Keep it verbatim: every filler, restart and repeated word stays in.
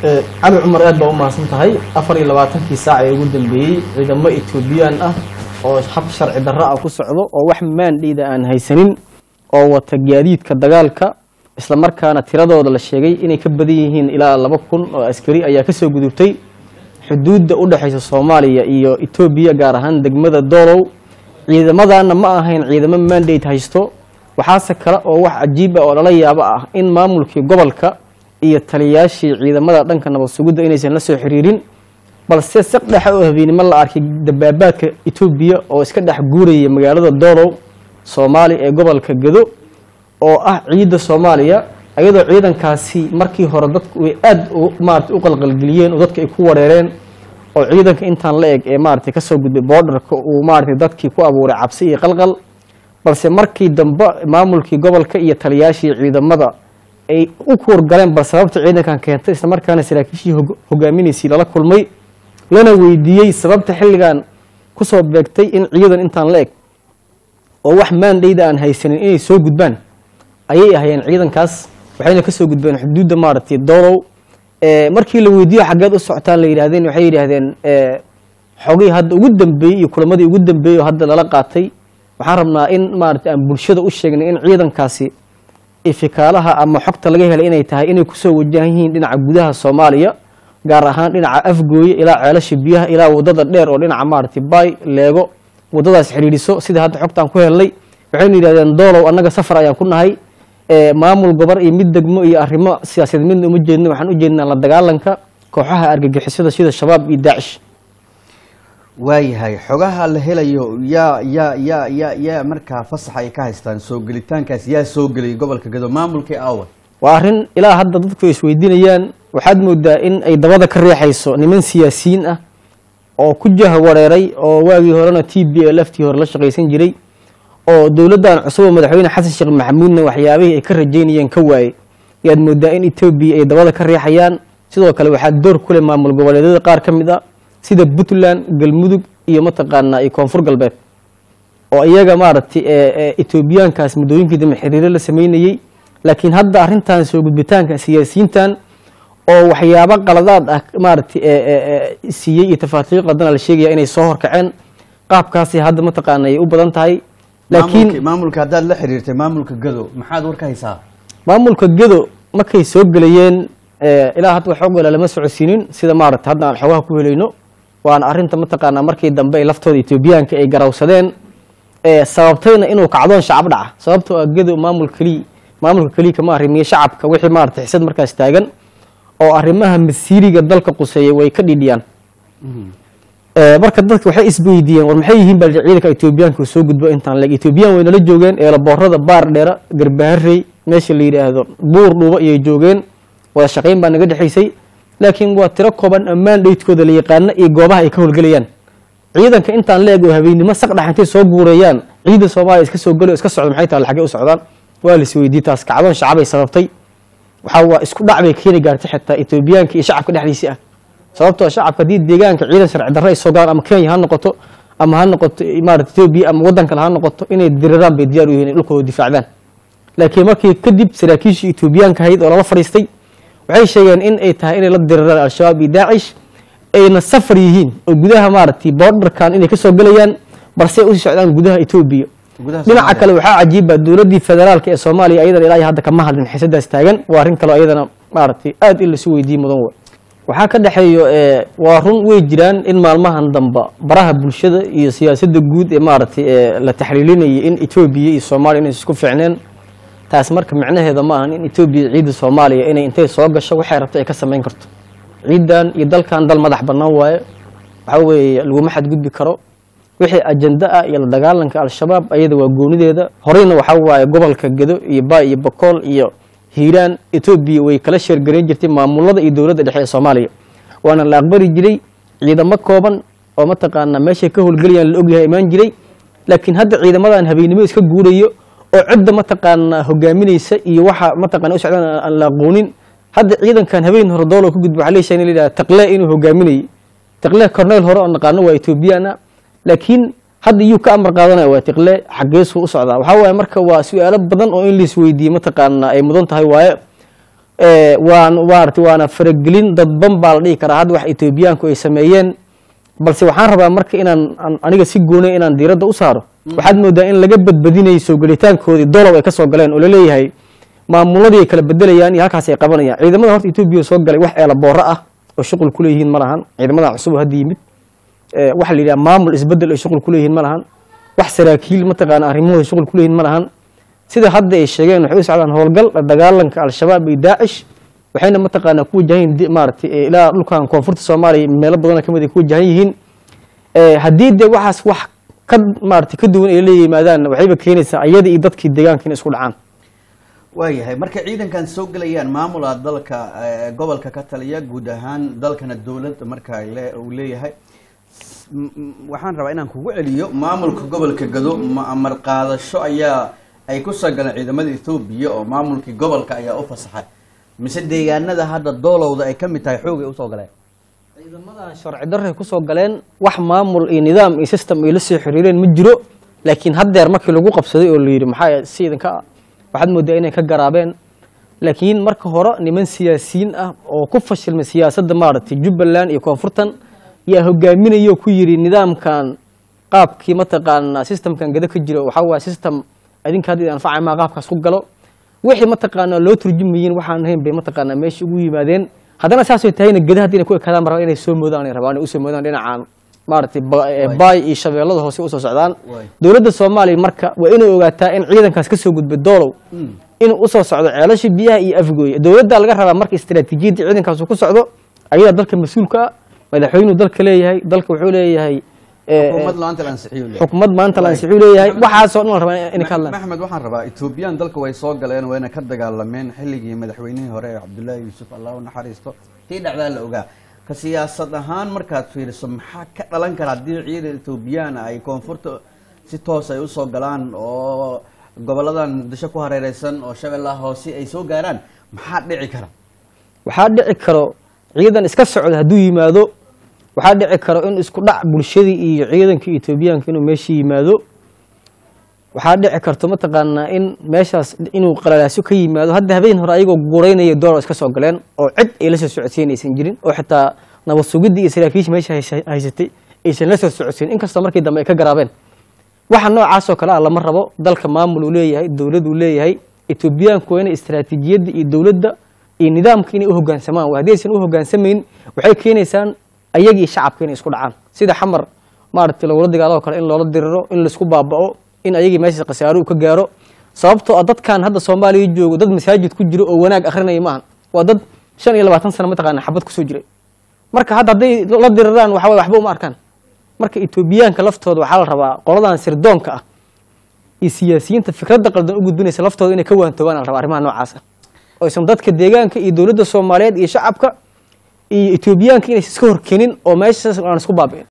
علي عمر أدب وما سنتهاي أفر إلى واتن في ساعة يقول بي إذا ما إثيوبيان أه أو حب شرع الدراء أو كسعده أو وحمان إذا أن هاي سنين أو تجاريد كدجالك إسلام مركان تراد ولا الشيء إني كبديهن إلى لبكون عسكري أي كسر جدوتي حدود أوضح حيث الصومالية إيو إثيوبيا جارهان دجمة الدولو إذا ماذا أنا ما هين إذا من مانديت هيستو وحاسك كلا أو وح عجيب أو لا يبقى إن ما ملك قبلك إيه تلياشي إذا ماذا دنك أنا بسجود إني سنلسه حريرين بل سيسق ده حقه بين ملا أركي دبابات إثيوبيا أو إسكت ده حجوري مجال الدولو صومالي قبلك جدو أو أه عيد الصومالية أيضا عيدا كاسي مركي هردت وأد ومارت أقل قلقليين وضدك يكورين أو عيدا كإنتان لايق مارت كسر جد بورد ومارت ضدك يكو أبو رعبسي قلقل بس مركي دنبا مامولكي قبل كي تلياشي عيدا مضى أي أكور قلم بس سببت عيدا كان كانت استمر كان سلاكيشي هجاميني سيلا كل مي لنا ويديي سببت حلقان كسب بكتي إن عيدا إنتان لايق أو وحمان ليدا أن هاي سنين إيه سو جدبان أيه هي عيدا كاس وحين كسو جدبان حدود مارتي الدورو اه مركي لو ويديو حاجات السعتان اللي يرهدين وحي يرهدين اه حقي هاد وقدم بي كل مدي وقدم بي وهذا للقاتي وحرمنا إن مارت أن برشة وشجنا إن عيدا كاسي إفكالها أما حقت لجيها لإنه تهاي إنه كسو وجاهين لنا عبودها الصومالية جارهان لنا أفجوي إلى علاش بيها إلى وضد الدير ولنا عمارتي باي ليجو وضد سحريري سو سيد هذا حقت عن كوه اللي وحين يرهدين دولة وأنك سفر أيام كنا هاي maamul gobar iyo mid degmo iyo arrimo siyaasadeed mid uma jeedno waxaan u jeednaa la dagaalanka kooxaha argagixisada sida shabaab iyo daacish waayahay xogaha la helayo ya ya ya ya ya marka fasax ay ka haystaan soo gelitaankaas yaa soo gelay gobolka Gado maamulka Aawa waa arin ilaa hadda dadku is weydiinayaan waxaad moodaa in ay dabada ka riixayso niman siyaasiyiin ah oo ku jaha wareeray oo waagii horena T B L F tii hore la shaqaysan jiray oo dawladdan cusub madaxweyne Xasan Sheekh Maxamuudna waxyaabihii ay ka rajeynayeen ka waayay yaad moodaa in Ethiopia ay dabada ka riixayaan sidoo kale waxa door ku leh maamul goboleedyada qaar ka mid ah sida Puntland Galmudug iyo mataqaana ay koonfur galbeed oo iyaga maaragtay ee Ethiopiankaas mudooyinkii dama xiriir la sameeyay laakiin hadda arintan soo gudbitaanka siyaasiyiintan oo waxyaabo qaladaad ah maaragtay ee siiyay tafaasiil qadan la sheegay inay soo horkaceen qaabkaasi hadda mataqaana ay u badan tahay لكن maamulka hadaad la xiriirtay maamulka Gado maxaad war ka haysaa maamulka Gado markay soo galayeen ilaa hadda waxa ogola lama socodsiinin sida maaragtay hadda aan xogaha ku helayno waan arinta mataqaana markii dambe ay laftooda Ethiopianka ay garawsadeen ee sababtayna inuu kacdoon shacab dhaca sababtoo ah Gado maamul kali maamulka kali kama arrimiye shacabka wixii maaragtay xisad markaas taagan oo arrimaha masiiriga dalka quseeyay way ka dhidhiyaan marka dadku waxay isbeeydiiyeen war maxay yihiin bal ciidanka Ethiopianka soo gudbo intaan la Ethiopian way nala joogeen ee la boorada baar dheera garbaarey meesha la yiraahdo buur dhuuba iyo joogeen wada shaqeyn baa naga dhaxaysay laakiin waa tiro kooban ammaan dheydkooda la yaqaan iyo goobaha ay ka howlgalayaan ciidanka intaan la eego habeenimo saq dhaxantay soo guurayaan ciidan Soomaaliya iska soo galo iska socdo maxay tahay xagee u socdaan waa la isweydiiyay taas kacdoon shacab ay sababtay waxa waa isku dhacbay keenay gaartay xitaa Ethiopianka iyo shacabka dhexdiisa ah sababtoo shacabka dii deegaanka ciidan sharci darro ay soo gaar ama Kenya ha noqoto ama ha noqoto imaarada Ethiopia ama wadan kale ha noqoto inay diriraan bay diyaar u yihiin dhulkooda difaacdaan laakiin markii kadib saraakiisha Ethiopianka hayd oo la fariistay waxay sheegeen in ay tahay in la diriraan al-shabaab iyo daacish ayna safar yihiin oo gudaha maaragtay borderkan inay ka soo galayaan balse u socdaan gudaha Ethiopia dhinaca kale waxa cajiib ah dawladda federaalka ee Soomaaliya ayadana ilaa hadda kama hadlin xisadaas taagan waa arin kale ayadana maaragtay aad in la soo weydiin mudan waxaa ka dhaxeeyo ee waa run way jiraan in maalmahan damba baraha bulshada iyo siyaasadda guud ee maaragtay ee la taxliilinayay in Ethiopia iyo Soomaaliya inay isku fiicneen taas marka macnaheedu ma ahan in Ethiopia ciidan Soomaaliya inay intay soo gasho waxay rabto ay ka sameyn karto ciidan iyo dalkan dal madax bannaan waaye waxa weeye lagu maxad gudbi karo wixii ajanda ah iyo la dagaalanka al-shabaab ayada waa goonideeda horeyna waxa waaye gobolka Gado iyo Baay iyo Boqol iyo hiiraan Ethiopia way kala sheergareyn jirtay maamulada iyo dawladda dhexe ee Soomaaliya waana la aqbari jiray ciidamo kooban oo mataqaana meesha ka howlgalayaan la ogyahay imaan jiray laakiin hadda ciidamadan habeenimo iska guurayo oo cid mataqaana hogaaminaysa iyo waxa mataqaana u socdaan aan la aqoonin hadda ciidankan habeen hore doolo ku gudbo waxa la sheegay in la yiraahdo taqle inuu hogaaminayo taqle cornel hore oo naqaano waa Ethiopiana laakiin hadda iyuu ka amar qaadanaya waa tiqle xageesu u socdaa waxa waaye marka waa su'aalo badan oo in la isweydiiyo mataqaana ay mudan tahay waaye waan waarti waana faragelin dadban baa la dhihi karaa hadda wax Etoobiyaanku ay sameeyeen balse waxaan rabaa marka inaan aniga si goonay inaan diiradda u saaro waxaad moodaa in laga badbadinayo soo galitaankoodii dolow ay ka soo galeen oo la leeyahay maamuladii ay kala bedelayaan iyo halkaas ay qabanayaan ciidamada horta Etoobiya soo galay wax eela boora ah oo shaqul ku leeyihiin ma lahan ciidamada cusub hadda yimid ee waxa la yiraahdaa maamul isbedel ay shaqul ku leeyihiin ma lahan wax saraakiil ma taqaan arrimooda shaqul ku leeyihiin ma lahan sida hadda ay sheegeen waxay u socdaan howlgal dagaalanka al-shabaab iyo daacish waxayna ma taqaan ku wajahin maartay ilaa dhulkan koonfurta Soomaaliya meelo badan ka mid ah ku wajahan yihiin ee hadii de waxaas wax ka maartay ka duwan ay leeyimaadaan waxayba keenaysaa ayada iyo dadkii deegaanka in isku dhacaan waayahay marka ciidankan soo galayaan maamulka dalka gobolka ka taliya guud ahaan dalkana dawladda marka uu leeyahay waxaan rabaa inaan kugu celiyo maamulka gobolka Gado amar qaadasho ayaa ay ku soo galeen ciidamada Itoobiya oo maamulkii gobolka ayaa u fasaxay mise deegaanada hadda doolowda ay kamid tahay xoog ay u soo galeen ciidamada sharci darro ku soo galeen wax maamul iyo nidaam iyo system ay la soo xiriireen ma jiro laakiin haddeer markii lagu qabsaday oo la yiri maxay siidanka waxaad moodaa inay ka garaabeen laakiin marka hore niman siyaasiyiin ah oo ku fashilmay siyaasadda maartay Jubbaland iyo koonfurtan yaa hogaaminayo ku yiri nidaamkan qaabkii ma taqaan systemkan gada ka jiro waxa waa system adinka hadii aan faacay ma qaabkaas ku galo wixii ma taqaan loo turjumayeen waxaan ahayn bay ma taqaan meeshii ugu yimaadeen haddana saas ay tahayna gada hadii ku ekadaan mar inay soo moodaan ay rabaan u soo moodaan dhinacaan maartay baay iyo shabeellada hoose u soo socdaan dawladda Soomaaliya marka waa inay ogaataa in ciidankaas ka soo gudbay doolow in uu soo socdo ceelasha biyaha iyo afgooy dawladda laga rabaa marka istiraatiijiyada ciidankaas ku socdo ayada dalka mas'uulka madaxweynuhu dalka leeyahay dalka wuxuu leeyahay xukuumad maanta la ansixiyo leeyahay xukuumad maanta la ansixiyo leeyahay waxa soo dhan rabaa in ka hadlaan Maxamed waxaan rabaa Ethiopian dalka way soo galeen wayna ka dagaalameen xilligii madaxweynihii hore Cabdullaahi Yuusuf Allah u naxariisto tii dhacdaa la ogaa ka siyaasad ahaan markaad fiiriso maxaa ka dhalan kara hadii ciidan Ethiopian ay koonfurta si toos ay u soo galaan oo goboladan Muqdisho ku hareeraysan oo Shabeellaha hoose ay soo gaaraan maxaa dhici kara waxaa dhici karo ciidan iska socda haduu yimaado waxaa dhici karo in isku dhac bulshadii iyo ciidanka Etoobiyaanka inuu meeshii yimaado waxaa dhici karto ma taqaanaa in meeshaas inuu qalalaaso ka yimaado hadda habeen hore ayagoo guureynaya door iska soo galeen oo cid ay la soo socodsiinaysan jirin oo xitaa nabad sugidda iyo saraakiisha meesha haysatay aysan la soo socodsiin inkastoo markii dambe ay ka garaabeen waxa noocaas oo kale ah lama rabo dalka maamul uu leeyahay dawlad uu leeyahay Etoobiyaanku inay istiraatiijiyada iyo dawladda iyo nidaamka inay u hoggaansamaan waa hadii aysan u hoggaansameyn waxay keenaysaa ayagii shacabka inay isku dhacaan sida xamar maartay loo dagaalo kale in loo diriro in la isku baabao in ayagii meesha qasaaro ka gaaro sababtoo ah dadkan hadda Soomaaliya joogo dad masaajid ku jiro oo wanaag akhrinay ma aha waa dad shan iyo labaatan sano ma taqaan xabad ku soo jiray marka hadda haday la diriraan waxa waxba uma arkaan marka Etoobiyaanka laftooda waxa la rabaa qoladan sirdoonka ah iyo siyaasiyiinta fikradda qaldan u gudbinaysa laftooda inay ka waantoobaan la rabaa arrimaha noocaas ah oo isma dadka deegaanka iyo dawladda Soomaaliyeed iyo shacabka iyo Etoobiyaanka inay iska horkeenin oo meeshaas aan isku baabeen